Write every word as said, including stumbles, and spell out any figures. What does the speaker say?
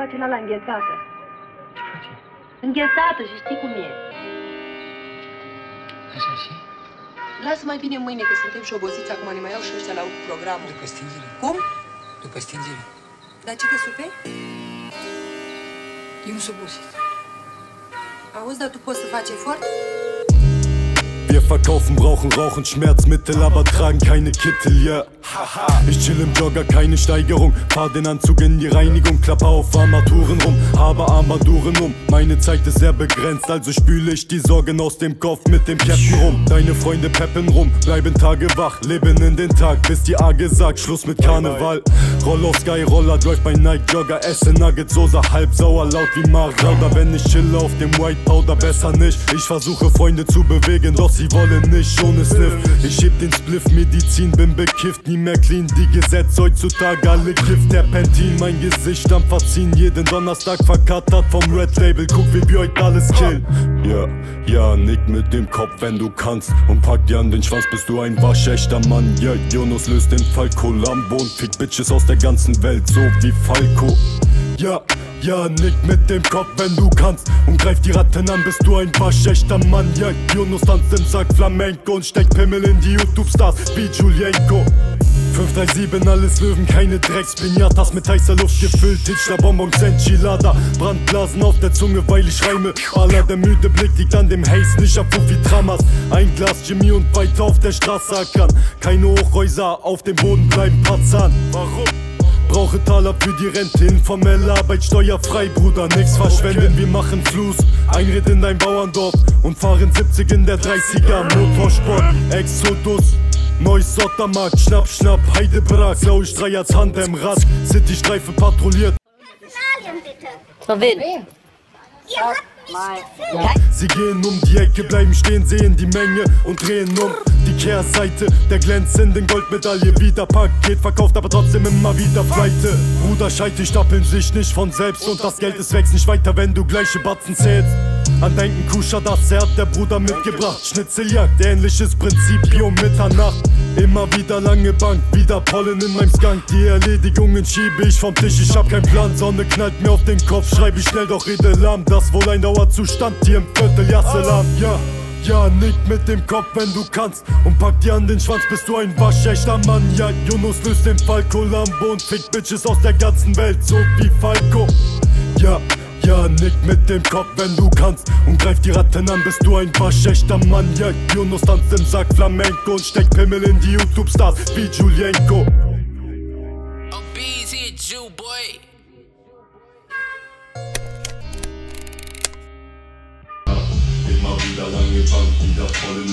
face la la înghețată. Înghețată și știi cum e. Așa și? Lasă mai bine mâine, că suntem și obosiți acum, ne mai iau și ăștia la programul. După stingere. Cum? După stingere. Dar ce te superi? Eu nu sunt obosit. Auzi, dar tu poți să faci efort? Wir verkaufen, brauchen rauchen Schmerzmittel, aber tragen keine Kittel, ja. Yeah. Ich chill im Jogger, keine Steigerung. Fahr den Anzug in die Reinigung, klappe auf Armaturen rum, habe Armaturen um. Meine Zeit ist sehr begrenzt, also spüle ich die Sorgen aus dem Kopf mit dem Captain rum. Deine Freunde peppen rum, bleiben Tage wach, leben in den Tag, bis die A gesagt, Schluss mit Karneval. Roll auf Sky Roller, läuft bei Nike Jogger, esse Nuggets, Soße halb sauer, laut wie Marauder. Wenn ich chille auf dem White Powder, besser nicht. Ich versuche Freunde zu bewegen, doch sie wollen nicht ohne Sniff. Ich heb den Spliff, Medizin, bin bekifft, nie mehr clean. Die Gesetze heutzutage alle Gift, Terpentin, mein Gesicht am Verziehen. Jeden Donnerstag verkattert vom Red Label, guck wie wir heute alles killen. Ja, ja, nick mit dem Kopf, wenn du kannst, und pack dir an den Schwanz, bist du ein waschechter Mann. Ja, Jonas löst den Fall Columbo und fickt Bitches aus der ganzen Welt, so wie Falco. Ja, ja, nick mit dem Kopf, wenn du kannst, und greif die Ratten an, bist du ein waschechter Mann. Ja, Jonas tanzt im Sack Flamenco und steckt Pimmel in die YouTube-Stars wie Julienko. fünf drei sieben, alles Löwen, keine Drecks-Pinatas mit heißer Luft gefüllt, Hitler-Bonbons, Enchilada, Brandblasen auf der Zunge, weil ich reime. Allah, der müde Blick liegt an dem Haze, nicht am Puff wie Tramas. Ein Glas Jimmy und weiter auf der Straße ackern. Keine Hochhäuser, auf dem Boden bleiben Patzan. Warum? Brauche Taler für die Rente, informelle Arbeit, steuerfrei, Bruder, nix verschwenden, wir machen Fluss. Einritt in dein Bauerndorf und fahren siebzig in der dreißiger, Motorsport, Exodus. Neues Sottermarkt, Schnapp, Schnapp, Heidebrag, Sau ich drei als Hand im Rad, City-Streife patrouilliert. Personalien bitte. Von wem? Ihr habt mich gefilmt. Sie gehen um die Ecke, bleiben stehen, sehen die Menge und drehen um die Kehrseite der glänzenden Goldmedaille. Wieder Paket verkauft, aber trotzdem immer wieder Pleite. Bruder, Scheite stapeln sich nicht von selbst und das Geld, es wächst nicht weiter, wenn du gleiche Batzen zählst. An Denken Kuscher, das hat der Bruder mitgebracht. Schnitzeljagd, ähnliches Prinzip, wie um Mitternacht. Immer wieder lange Bank, wieder Pollen in meinem Skunk. Die Erledigungen schiebe ich vom Tisch, ich hab keinen Plan. Sonne knallt mir auf den Kopf, schreibe ich schnell, doch rede lahm. Das wohl ein Dauerzustand hier im Viertel, ja Salam. Ja, ja, nick mit dem Kopf, wenn du kannst, und pack dir an den Schwanz, bist du ein waschechter Mann. Ja, Jonas löst den Fall Columbo und fickt Bitches aus der ganzen Welt, so wie Falco. Ja, ja, nick mit dem Kopf, wenn du kannst, und greif die Ratten an, bist du ein waschechter Mann. Ja, Jonas tanzt im Sack Flamenco und steckt Pimmel in die YouTube-Stars wie Julienko. Oh, B's here, Jew boy. Immer wieder lange Bank, wieder voll in